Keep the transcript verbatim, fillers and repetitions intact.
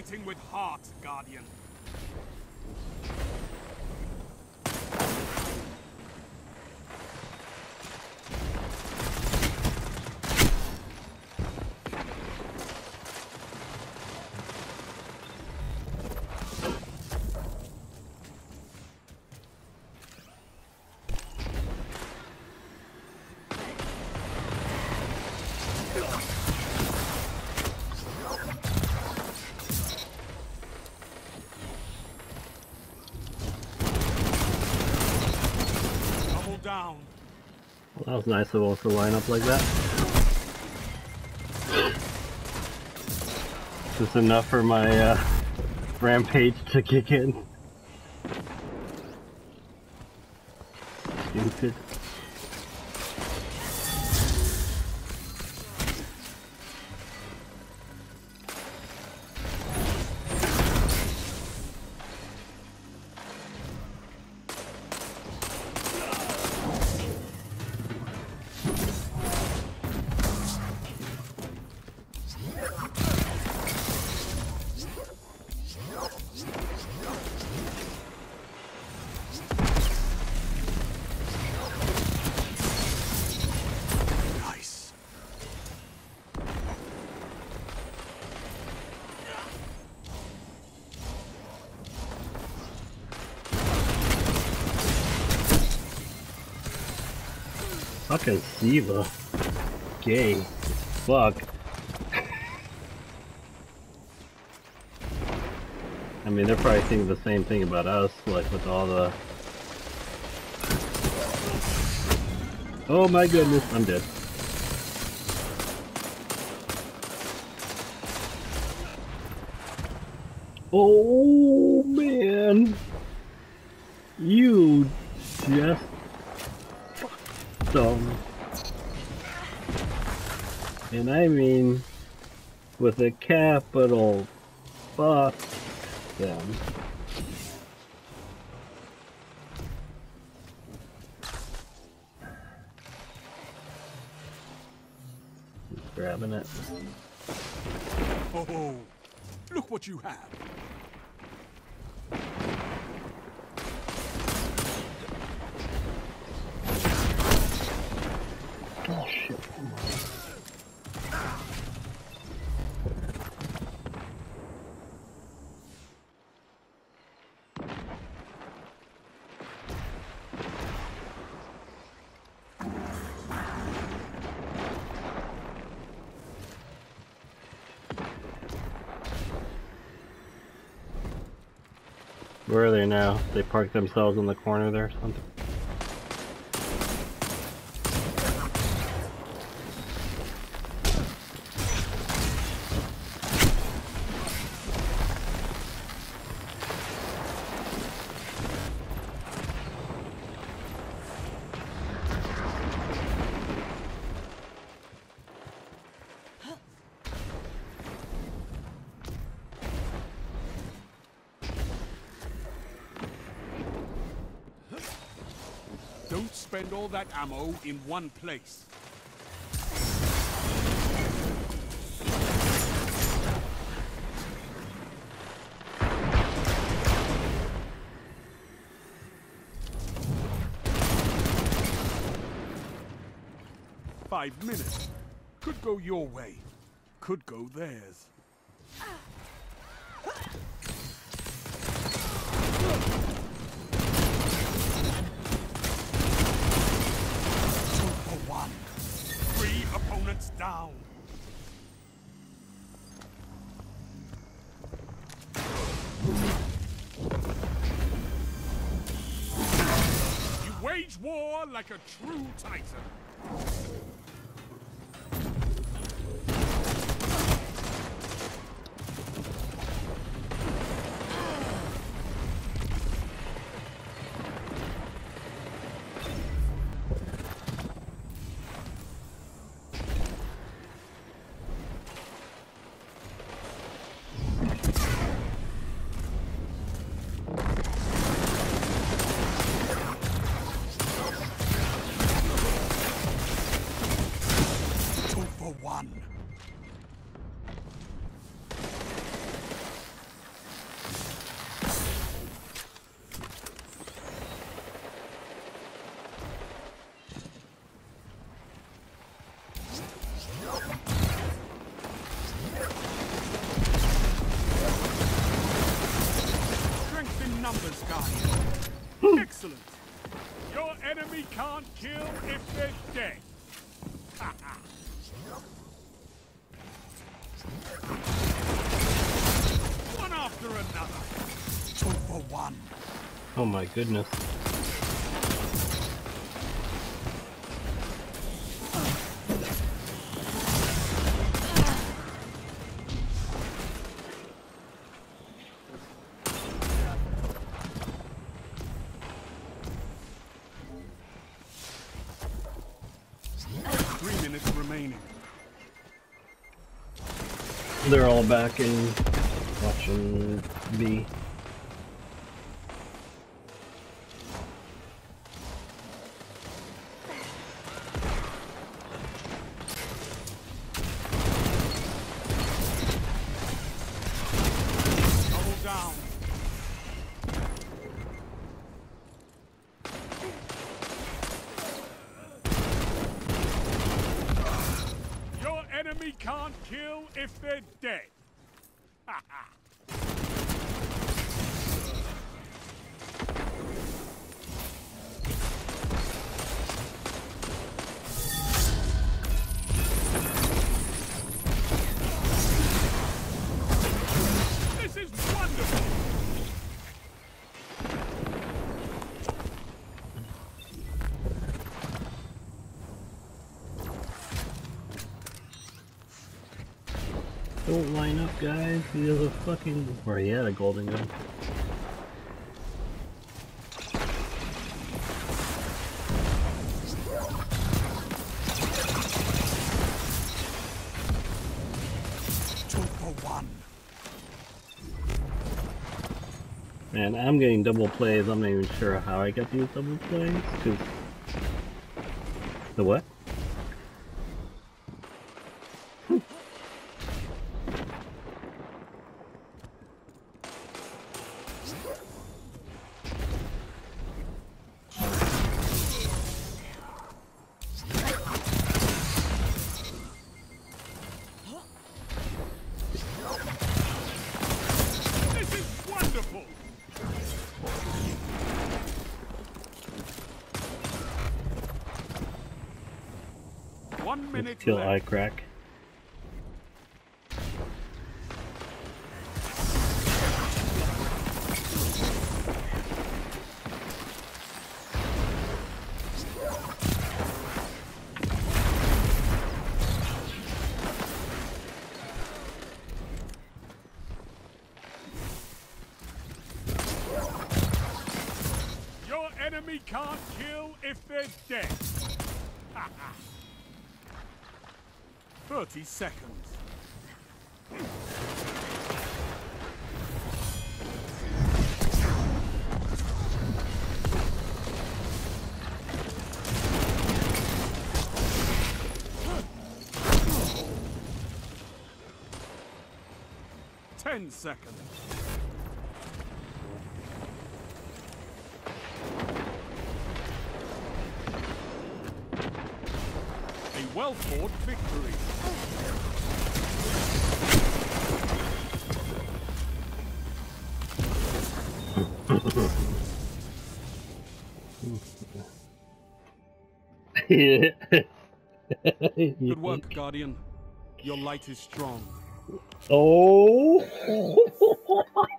fighting with heart, Guardian. Down. Well, that was nice of us to line up like that. Just enough for my uh, rampage to kick in. Stupid. Fucking Siva. Gay. Fuck. I mean, they're probably thinking the same thing about us, like with all the... Oh my goodness, I'm dead. Oh man. You just... Dumb. And I mean with a capital fuck them. He's grabbing it. Oh, look what you have. Oh shit. Where are they now? They parked themselves in the corner there or something? Don't spend all that ammo in one place. Five minutes. Could go your way. Could go theirs. Opponents down. You wage war like a true titan. Excellent. Your enemy can't kill if they're dead. One after another. Two for one. Oh my goodness. Three minutes remaining. They're all back in watching B. Double down. Your enemy can't kill if they're dead. This is wonderful. Don't line up, guys. He has a fucking... Or he had a golden gun. Two for one. Man, I'm getting double plays. I'm not even sure how I get these double plays. Cause... The what? This is wonderful. One minute Let's kill eye left. crack. Your enemy can't kill if they're dead. Thirty seconds. Ten seconds. A well-fought victory. Good work, Guardian. Your light is strong. Oh!